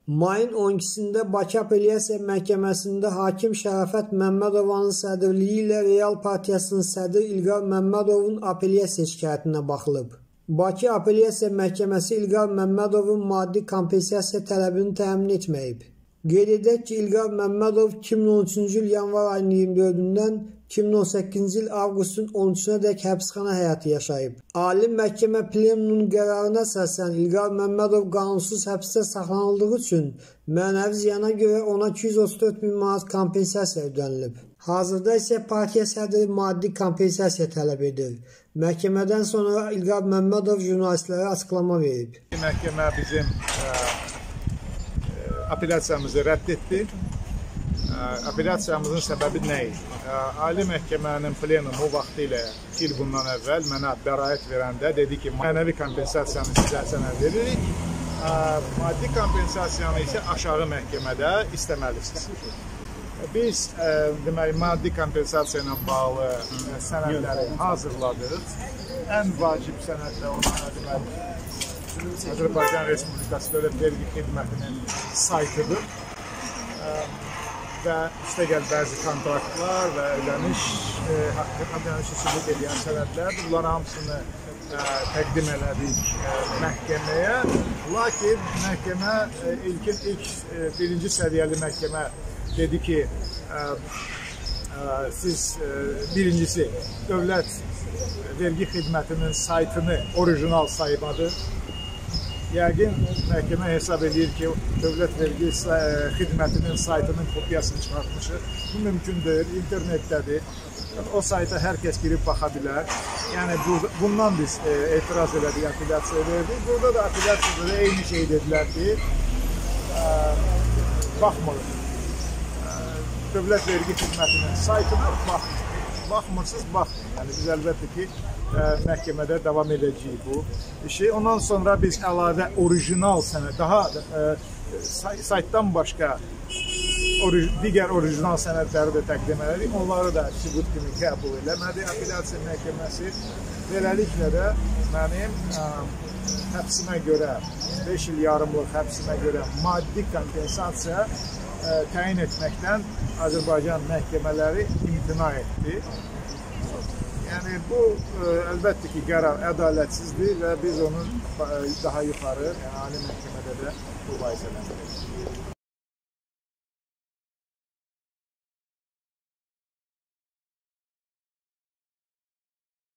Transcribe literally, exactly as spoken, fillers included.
Mayın on ikisində Bakı Apellyasiya Məhkəməsində hakim Şərafət Məmmədovanın sədrliyi ilə Real Partiyasının sədri İlqar Məmmədovun apellyasiya şikayətinə baxılıb. Bakı Apellyasiya Məhkəməsi İlqar Məmmədovun maddi kompensasiya tələbini təmin etməyib. Qeyd edək ki, İlqar Məmmədov iki min on üçüncü il yanvar ayının iyirmi dördündən iki min on səkkizinci il avqustun on üçünə dək həbsxana həyatı yaşayıb. Ali Məhkəmə Plenumunun qərarına əsasən İlqar Məmmədov qanunsuz həbsdə saxlanıldığı üçün mənəvi ziyana görə ona iki yüz otuz dörd min manat kompensasiya ödənilib. Hazırda isə partiya sədri maddi kompensasiya tələb edir. Məhkəmədən sonra İlqar Məmmədov jurnalistlərə açıqlama verib. Məhkəmə bizim apellyasiyamızı rədd etdi. Apellyasiyamızın səbəbi nə idi? Ali Məhkəmənin plenumu vaxtı ilə iki il bundan əvvəl mənə bəraət verəndə dedi ki, mənəvi kompensasiyanı sizə sənə veririk, maddi kompensasiyanı isə aşağı məhkəmədə istəməlisiniz. Biz deməli, maddi kompensasiya ilə bağlı sənədləri hazırladıq. Ən vacib sənəd də ona deməli, Azərbaycan Respublikası Dövlət Vergi Xidmətinin saytıdır və üstəgəl bəzi kontraktlar və ödəniş ödənişi sübut edən sənədlərdir. Bunların hamısını təqdim elədik məhkəməyə. Lakin məhkəmə ilkin ilk birinci səviyyəli məhkəmə dedi ki, siz birincisi Dövlət Vergi Xidmətinin saytını orijinal saymadır. Yəqin məhkəmə hesab edir ki, Dövlət Vergi Xidmətinin saytının kopyasını çıxartmışıq. Bu mümkündür, internetdədir. O sayta hər kəs girib baxa bilər. Yəni, bundan biz etiraz elədik, apellyasiya verdik. Burada da apellyasiyada eyni şey dedilər ki, baxmırıq. Dövlət Vergi Xidmətinin saytına baxmırsınız, baxmayın. Yəni, biz əlbəttə ki, məhkəmədə davam edəcəyik bu işi. Ondan sonra biz əlavə orijinal sənəd, daha saytdan başqa digər orijinal sənədləri də təqdim elədik. Onları da sübut kimi qəbul eləmədi apellyasiya məhkəməsi. Beləliklə də mənim həbsimə görə, beş il yarımlıq həbsimə görə maddi kompensasiya təyin etməkdən Azərbaycan məhkəmələri imtina etdi. Yəni, bu əlbəttə ki, qərar ədalətsizdir və biz onu daha yuxarı, yəni Ali Məhkəmədə də mübahisə edəcəyik.